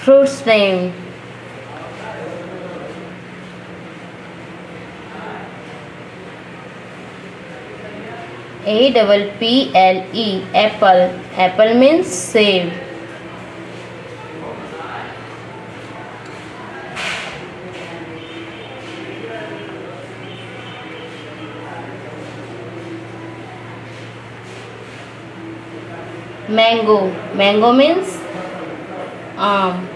Fruits name. Apple. Apple. Apple means save. Mango. Mango means arm.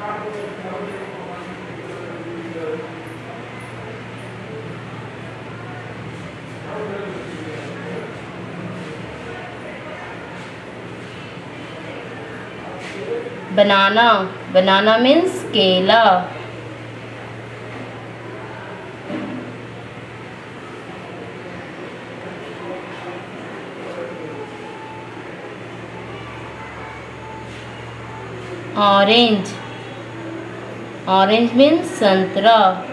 Banana. Banana means kela. Orange. Orange means santra.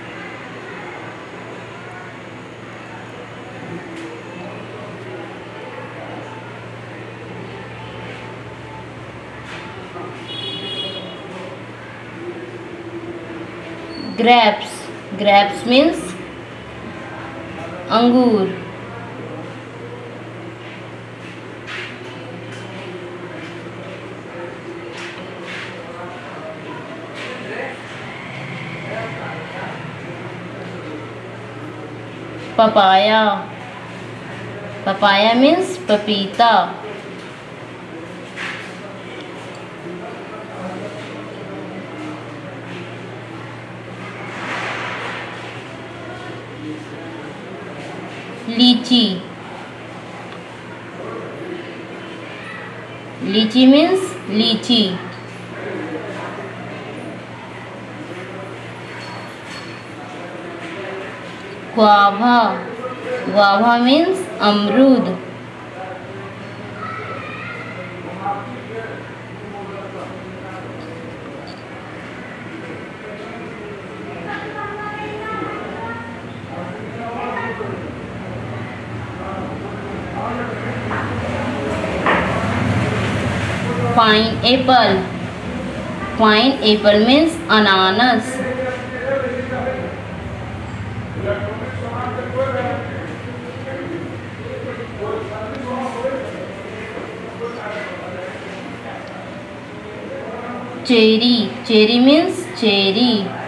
Grapes. Grapes means angur. Papaya. Papaya means papita. Lychee. Lychee means lychee. Guava. Guava means amrud. Pineapple. Pineapple means ananas. Cherry. Cherry means cherry.